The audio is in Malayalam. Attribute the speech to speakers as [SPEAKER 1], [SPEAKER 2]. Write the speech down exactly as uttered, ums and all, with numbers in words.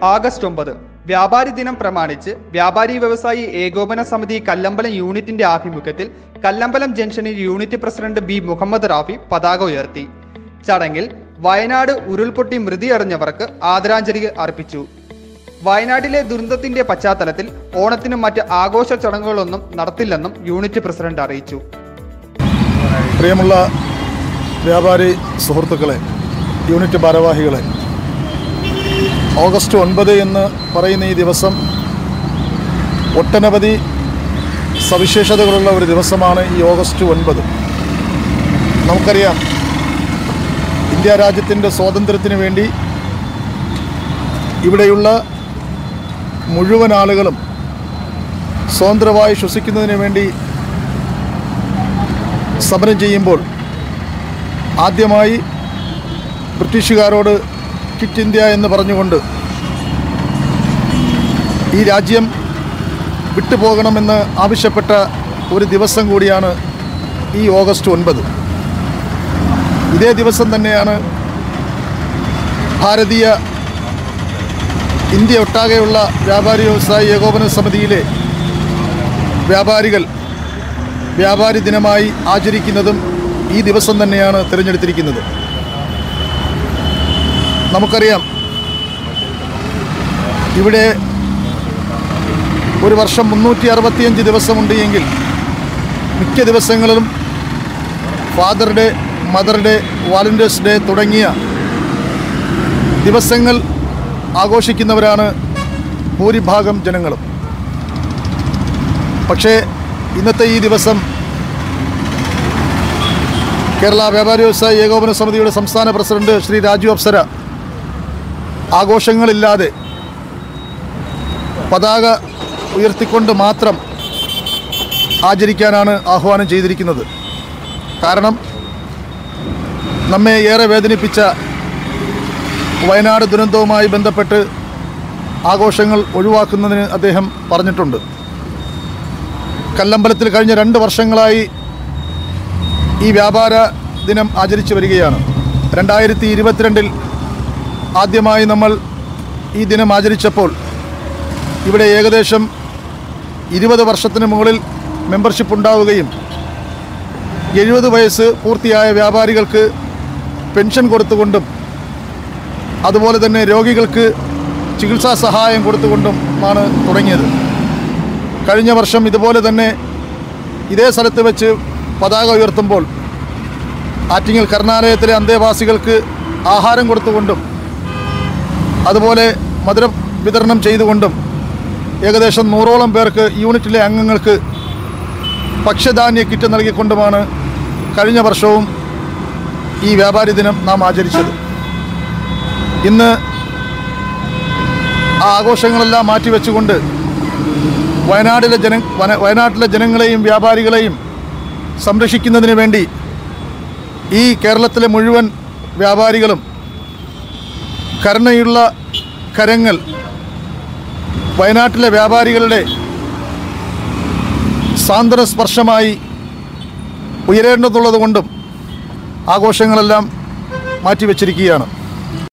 [SPEAKER 1] ആഗസ്റ്റ് ഒമ്പത് വ്യാപാരി ദിനം പ്രമാണിച്ച് വ്യാപാരി വ്യവസായി ഏകോപന സമിതി കല്ലമ്പലം യൂണിറ്റിന്റെ ആഭിമുഖ്യത്തിൽ കല്ലമ്പലം ജംഗ്ഷനിൽ unit president B Muhammad Rafi പതാക ഉയർത്തി. ചടങ്ങിൽ വയനാട് ഉരുൾപൊട്ടി മൃതിയടഞ്ഞവർക്ക് ആദരാഞ്ജലി അർപ്പിച്ചു. വയനാട്ടിലെ ദുരന്തത്തിന്റെ പശ്ചാത്തലത്തിൽ ഓണത്തിനും മറ്റ് ആഘോഷ ചടങ്ങുകളൊന്നും നടത്തില്ലെന്നും യൂണിറ്റ് പ്രസിഡന്റ് അറിയിച്ചു.
[SPEAKER 2] പ്രിയമുള്ള വ്യാപാരി സുഹൃത്തുക്കളെ, യൂണിറ്റ് ഭാരവാഹികളെ, ഓഗസ്റ്റ് ഒൻപത് എന്ന് പറയുന്ന ഈ ദിവസം ഒട്ടനവധി സവിശേഷതകളുള്ള ഒരു ദിവസമാണ്. ഈ ഓഗസ്റ്റ് ഒൻപത് നമുക്കറിയാം, ഇന്ത്യ രാജ്യത്തിൻ്റെ സ്വാതന്ത്ര്യത്തിന് വേണ്ടി ഇവിടെയുള്ള മുഴുവൻ ആളുകളും സ്വതന്ത്രമായി ശ്വസിക്കുന്നതിന് വേണ്ടി സമരം ചെയ്യുമ്പോൾ ആദ്യമായി ബ്രിട്ടീഷുകാരോട് ക്വിറ്റ് ഇന്ത്യ എന്ന് പറഞ്ഞുകൊണ്ട് ഈ രാജ്യം വിട്ടുപോകണമെന്ന് ആവശ്യപ്പെട്ട ഒരു ദിവസം കൂടിയാണ് ഈ ഓഗസ്റ്റ് ഒൻപത്. ഇതേ ദിവസം തന്നെയാണ് ഭാരതീയ ഇന്ത്യ ഒട്ടാകെയുള്ള വ്യാപാരി വ്യവസായി ഏകോപന സമിതിയിലെ വ്യാപാരികൾ വ്യാപാരി ദിനമായി ആചരിക്കുന്നതും ഈ ദിവസം തന്നെയാണ് തിരഞ്ഞെടുത്തിരിക്കുന്നത്. നമുക്കറിയാം, ഇവിടെ ഒരു വർഷം മുന്നൂറ്റി അറുപത്തിയഞ്ച് ദിവസമുണ്ട് എങ്കിൽ മിക്ക ദിവസങ്ങളിലും father day, mother day, Valentine's day തുടങ്ങിയ ദിവസങ്ങൾ ആഘോഷിക്കുന്നവരാണ് ഭൂരിഭാഗം ജനങ്ങളും. പക്ഷേ ഇന്നത്തെ ഈ ദിവസം കേരള വ്യാപാരി വ്യവസായി ഏകോപന സമിതിയുടെ സംസ്ഥാന പ്രസിഡന്റ് ശ്രീ രാജു അപ്സര ആഘോഷങ്ങളില്ലാതെ പതാക ഉയർത്തിക്കൊണ്ട് മാത്രം ആചരിക്കാനാണ് ആഹ്വാനം ചെയ്തിരിക്കുന്നത്. കാരണം നമ്മെ ഏറെ വേദനിപ്പിച്ച വയനാട് ദുരന്തവുമായി ബന്ധപ്പെട്ട് ആഘോഷങ്ങൾ ഒഴിവാക്കുന്നതിന് അദ്ദേഹം പറഞ്ഞിട്ടുണ്ട്. കല്ലമ്പലത്തിൽ കഴിഞ്ഞ രണ്ട് വർഷങ്ങളായി ഈ വ്യാപാര ദിനം ആചരിച്ചു വരികയാണ്. രണ്ടായിരത്തി ഇരുപത്തിരണ്ടിൽ ആദ്യമായി നമ്മൾ ഈ ദിനം ആചരിച്ചപ്പോൾ ഇവിടെ ഏകദേശം ഇരുപത് വർഷത്തിന് മുകളിൽ മെമ്പർഷിപ്പ് ഉണ്ടാവുകയും എഴുപത് വയസ്സ് പൂർത്തിയായ വ്യാപാരികൾക്ക് പെൻഷൻ കൊടുത്തുകൊണ്ടും അതുപോലെ തന്നെ രോഗികൾക്ക് ചികിത്സാ സഹായം കൊടുത്തുകൊണ്ടും ആണ് തുടങ്ങിയത്. കഴിഞ്ഞ വർഷം ഇതുപോലെ തന്നെ ഇതേ സ്ഥലത്ത് വെച്ച് പതാക ഉയർത്തുമ്പോൾ ആറ്റിങ്ങൽ കരുണാലയത്തിലെ അന്തേവാസികൾക്ക് ആഹാരം കൊടുത്തുകൊണ്ടും അതുപോലെ മധുര വിതരണം ചെയ്തുകൊണ്ടും ഏകദേശം നൂറോളം പേർക്ക് യൂണിറ്റിലെ അംഗങ്ങൾക്ക് ഭക്ഷ്യധാന്യ കിറ്റ് നൽകിക്കൊണ്ടുമാണ് കഴിഞ്ഞ വർഷവും ഈ വ്യാപാരി ദിനം നാം ആചരിച്ചത്. ഇന്ന് ആ ആഘോഷങ്ങളെല്ലാം മാറ്റിവെച്ചുകൊണ്ട് വയനാട്ടിലെ ജന വയനാട്ടിലെ ജനങ്ങളെയും വ്യാപാരികളെയും സംരക്ഷിക്കുന്നതിന് വേണ്ടി ഈ കേരളത്തിലെ മുഴുവൻ വ്യാപാരികളും കരുണയുള്ള കരങ്ങൾ വയനാട്ടിലെ വ്യാപാരികളുടെ സാന്ത്വന സ്പർശമായി ഉയരേണ്ടതുള്ളത് കൊണ്ടും ആഘോഷങ്ങളെല്ലാം മാറ്റിവെച്ചിരിക്കുകയാണ്.